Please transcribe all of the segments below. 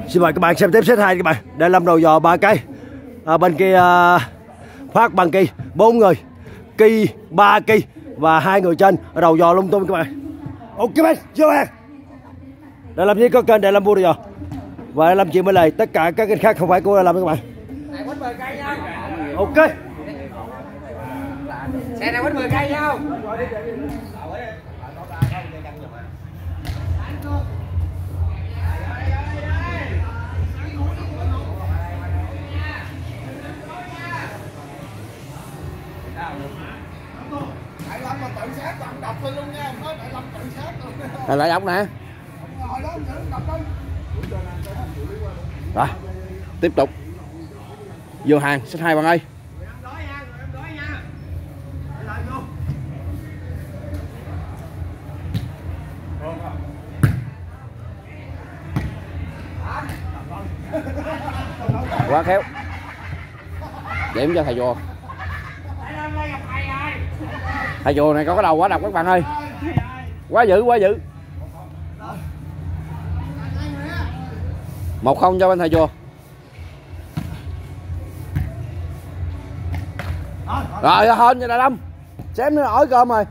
Xin mời các bạn xem tiếp set 2 các bạn. Đây Lâm đầu dò 3 cây. Bên kia Phát bằng kỳ 4 người, kỳ 3 kỳ và 2 người trên đầu dò lung tung các bạn. Ok bạn, vô hàng. Đây Lâm chỉ có kênh để Lâm mua đầu dò. Và Lâm chị mới lại tất cả các kênh khác không phải của Lâm các bạn. Ok. Xe này quýnh 10 cây nhau. Là lại ốc nè. Rồi tiếp tục vô hàng set 2 bạn ơi. Quá khéo. Điểm cho thầy Vua. Thầy Vua này có cái đầu quá độc các bạn ơi. Quá dữ, quá dữ. 1-0 cho bên thầy Vua. Rồi hên cho Đại Lâm. Chém nó ỏi cơm rồi.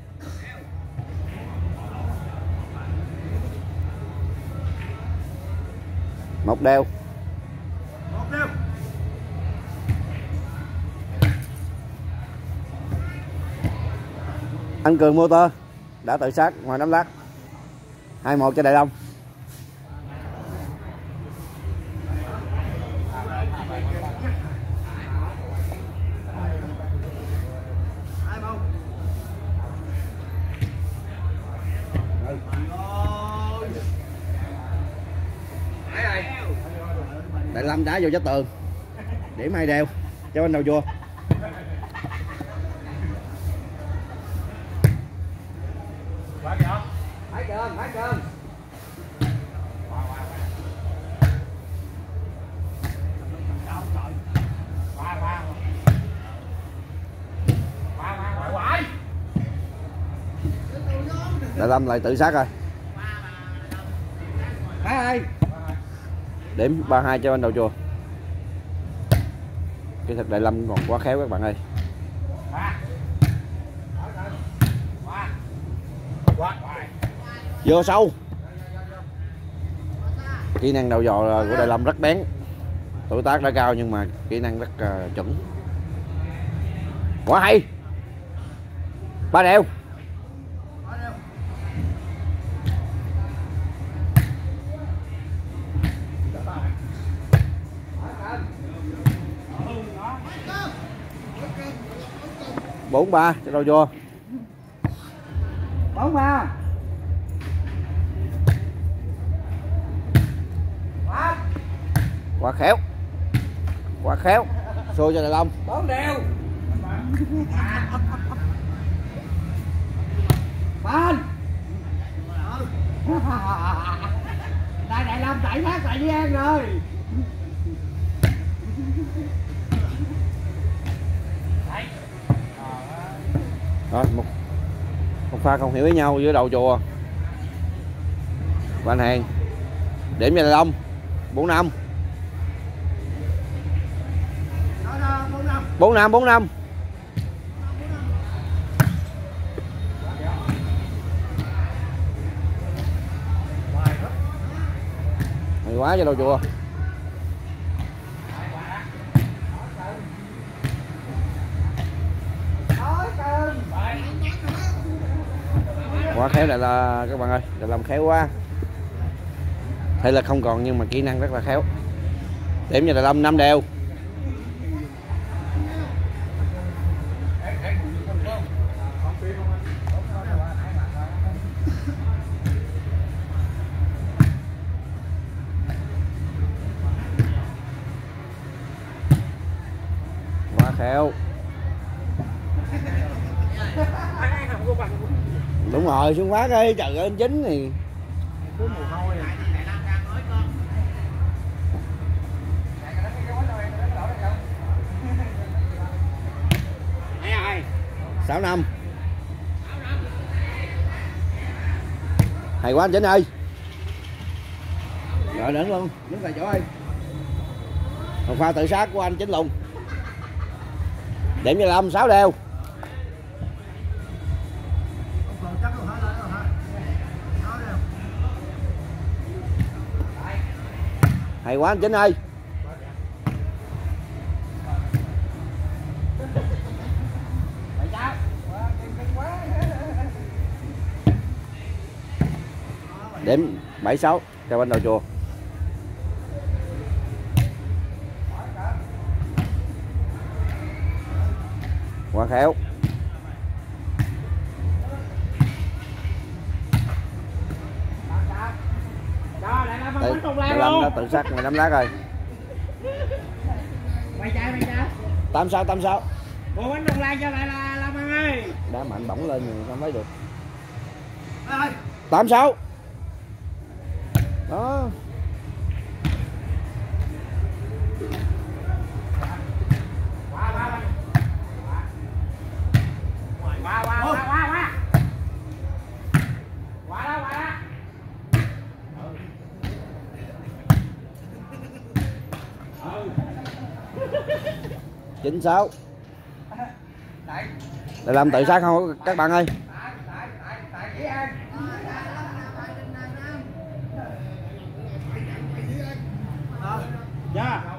Một đều. Anh Cường motor đã tự sát ngoài nắm lát. 2-1 cho Đại Long. Đại Lâm đá vô trái tường. Điểm 2 đều cho anh đầu vua. Phải cơm. Đại Lâm lại tự sát rồi. Điểm 3-2 cho anh đầu chùa. Kỹ thuật Đại Lâm còn quá khéo các bạn ơi. Vô sâu. Kỹ năng đầu dò của Đại Lâm rất bén. Tuổi tác đã cao nhưng mà kỹ năng rất chuẩn. Quá hay. 3 đều. Bốn ba cho đâu vô. 4-3. Quá khéo. Quá khéo. Xô cho Đại Long. 4 đều. Ban. Đại Lâm chạy phát tại Giang rồi. Rồi, một pha không hiểu với nhau giữa đầu chùa và anh Hàng. Điểm cho Đại Long 4-5. 4-5. Hay quá cho đầu chùa. Quá khéo lại là các bạn ơi, Đại Lâm khéo quá. Thể lực không còn nhưng mà kỹ năng rất là khéo. Điểm cho Đại Lâm 5 đều. Quá khéo. Đúng rồi, xuống Phát ơi, trời ơi anh Chính thì sáu năm. Hay quá anh Chính ơi. Rồi đứng luôn, đứng tại chỗ đi. Một pha tự sát của anh Chính Lùng. Điểm cho 5, 6 đều. Hay quá anh Chính ơi. Điểm 7-6 theo bên đầu chùa. Quá khéo. Đại Lâm đã tự sát 15 lát rồi. 8-6. Bộ bánh đồng lan cho lại là Lâm ơi. Đá mạnh bổng lên rồi không lấy được. 8-6. Đó. Chính 6. Đại Lâm tự sát không các bạn ơi. Dạ.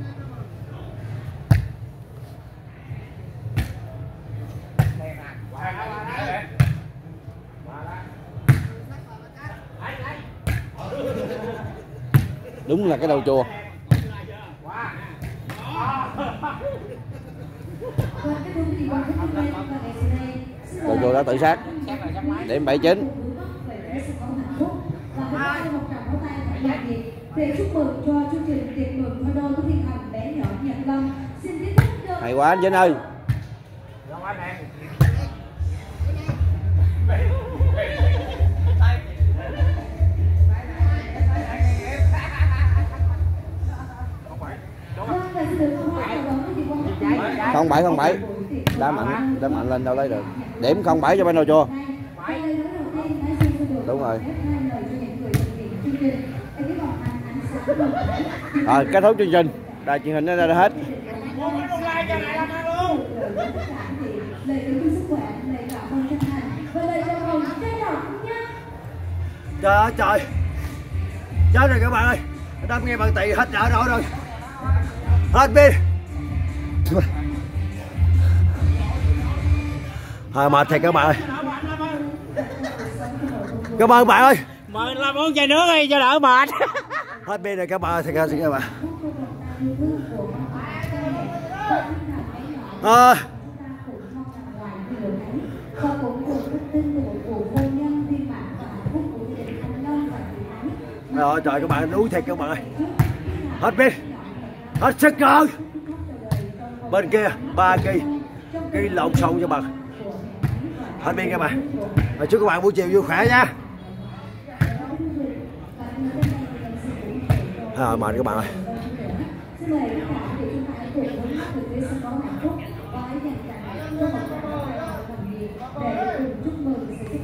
Đúng là cái đầu chùa. Đầu chùa đã tự sát. Điểm 7-9. Hay quá anh Vinh ơi. Không 7 đá mạnh lên đâu lấy được. Điểm 07 cho bên đầu chùa. Đúng rồi. Rồi kết thúc chương trình. Đài truyền hình đã hết. Trời ơi trời. Chết rồi các bạn ơi. Đâm nghe bạn tị hết chợ rồi. Hết pin. Mệt thiệt các bạn ơi. Cảm ơn bạn ơi. Mời làm uống chai nước đi cho đỡ mệt. Hết pin rồi các bạn ơi, thật ra xin các bạn. Rồi trời các bạn, đuối thiệt các bạn ơi. Hết pin. Hết sức rồi. Bên kia 3 cây lộn xộn cho bạn. Hết pin các bạn. Và chúc các bạn buổi chiều vui khỏe nha. Mệt các bạn ơi. Để cùng chúc mừng